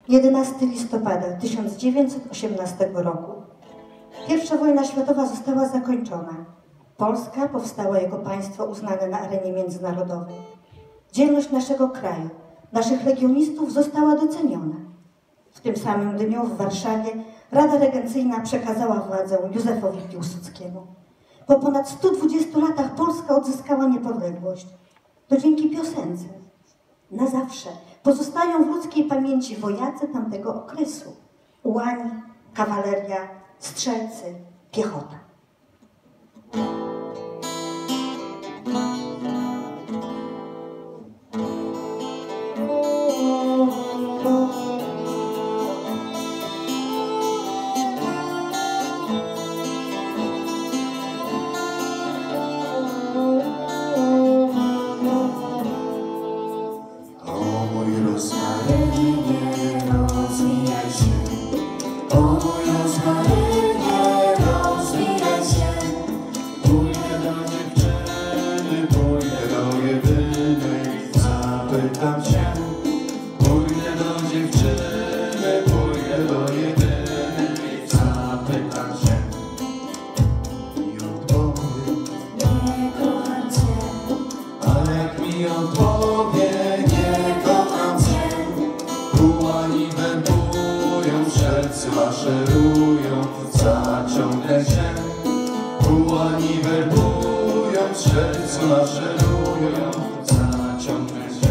11 listopada 1918 roku. I wojna światowa została zakończona. Polska powstała jako państwo uznane na arenie międzynarodowej. Dzielność naszego kraju, naszych legionistów została doceniona. W tym samym dniu w Warszawie Rada Regencyjna przekazała władzę Józefowi Piłsudskiemu. Po ponad 120 latach Polska odzyskała niepodległość. To dzięki piosence. Na zawsze pozostają w ludzkiej pamięci wojacy tamtego okresu. Ułani, kawaleria, strzelcy, piechota. Maszerują, zaciągnę się. Ułani werbują, strzelcy maszerują, zaciągnę się.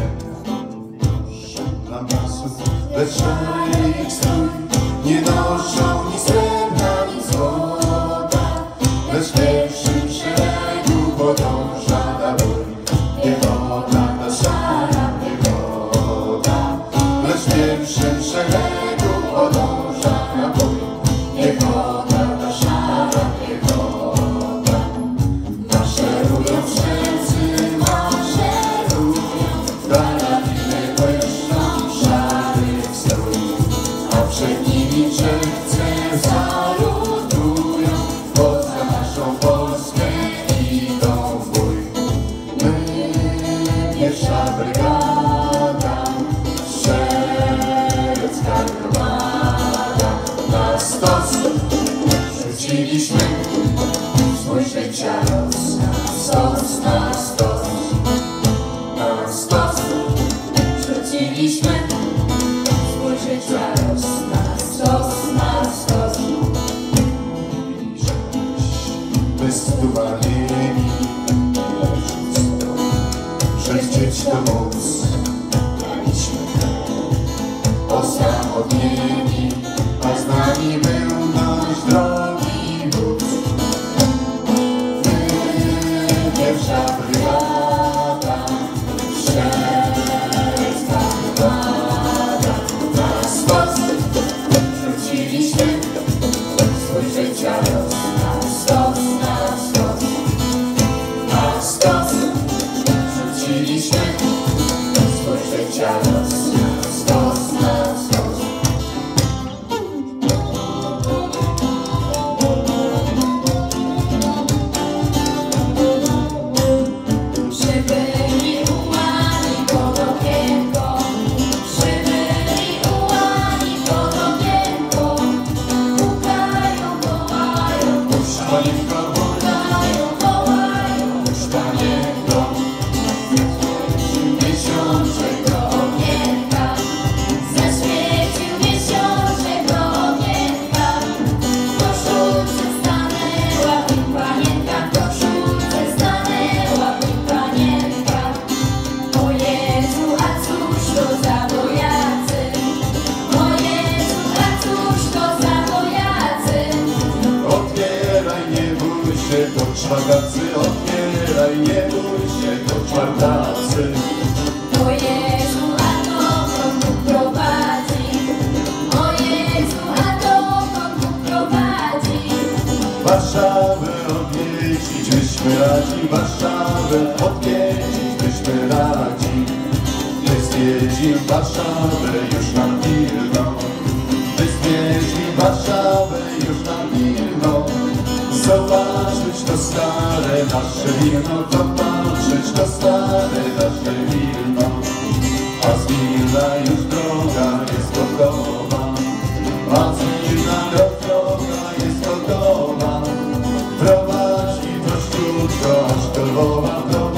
Dla masów lecz ich strój nie noszą ni srebrna, ni złota, lecz w pierwszym szeregu podąża na bój. Piechota, ta szara piechota, lecz w pierwszym szeregu podąża na bój. Piechota, ta szara piechota. Maszerują strzelcy, maszerują, karabiny błyszczą, szary strój, a przed nimi czerwce salutują, bo za naszą Polskę idą w bój. My, pierwsza brygada, strzelecka gromada, na stos rzuciliśmy swój życia los. Na stos, na stos, na stos rzuciliśmy swój życia los. Na stos, na stos. Mówili, wystudowali, że chcieć to móc. Daliśmy osamotnieni, a z nami był nasz drogi wódz. My, pierwsza brygada, strzelecka gromada, na stos rzuciliśmy swój życia los. Na stos, na stos, na stos rzuciliśmy swój życia los. Na stos, na stos. Przybyli ułani pod okienko, przybyli ułani pod okienko, pukają, wołają, Puść panienko, pukają, wołają, puść panienko, miesiączek do okienka, zaświecił miesiączek do okienka, w koszulce stanęła im panienka, w koszulce stanęła im panienka. O Jezu, a cóż to za wojacy? O Jezu, a cóż to za wojacy? Otwieraj, nie bój się, to czwartacy. Otwieraj, nie bój się, to czwartacy. O Jezu, a dokąd Bóg prowadzi? O Jezu, a dokąd Bóg prowadzi? Warszawę odwiedzić byśmy radzi, Warszawę odwiedzić byśmy radzi. By zwiedził Warszawę już nam pilno, by zwiedził Warszawę już nam pilno. Zobaczyć to stare nasze Wilno, zobaczyć to stare nasze Wilno. A z Wilna już droga jest gotowa. aż do Lwowa droga.